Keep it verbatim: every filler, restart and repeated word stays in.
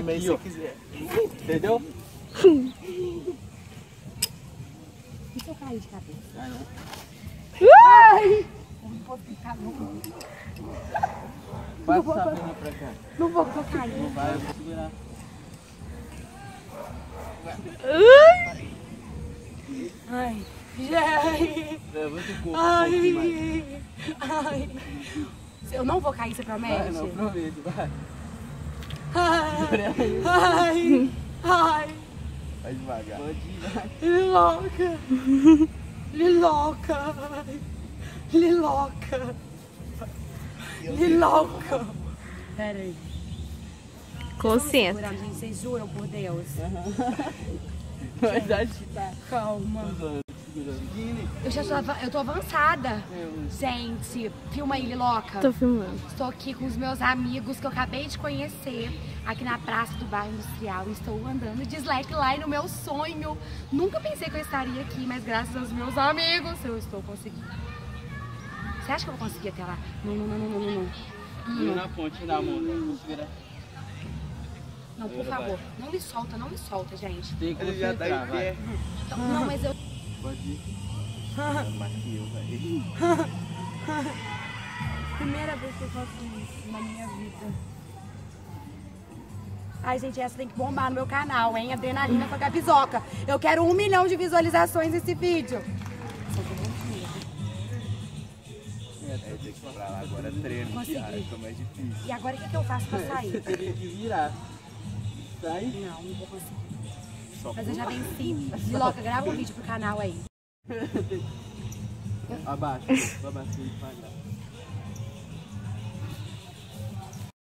aqui, ó. Quiser. Entendeu? E se eu cair de cabeça? Ah, não. Ai! Eu não posso ficar louco. Passa essa perna pra cá. Não vou, vou cair. Não vai, eu vou segurar. Ai, gente. Levanta o corpo. Ai, ai. Eu não vou cair, você promete? Vai, não, prometo, vai. Ai, ai, ai. Vai devagar. Pode ir, vai. Liloca. Liloca. Liloca. Liloca. Pera aí. Consciência. Segurando, gente, vocês juram por Deus? Mas acho que tá. Calma. Eu já tô, av- eu tô avançada. Gente, filma aí, Liloca. Tô filmando. Estou aqui com os meus amigos que eu acabei de conhecer aqui na praça do bairro industrial. Estou andando de slackline no meu sonho. Nunca pensei que eu estaria aqui, mas graças aos meus amigos eu estou conseguindo. Você acha que eu vou conseguir até lá? Não, não, não, não, não, não. Não na ponte, na mão. Vou segurar. Não, por favor, não me solta, não me solta, gente. Tem que Ele já tá em pé. Então, não, mas eu... Pode ir. Mais que eu, velho. Primeira vez que eu faço isso na minha vida. Ai, gente, essa tem que bombar no meu canal, hein? Adrenalina com a Gabizoca. Eu quero um milhão de visualizações nesse vídeo. É, tem que ir pra lá agora, treino, Consegui. diário, fica mais difícil. E agora o que, que eu faço pra sair? Teria que virar. Sai. Não, não vou conseguir. Só Mas eu já venci. Liloca, grava um vídeo pro canal aí. Abaixa. Abaixa devagar.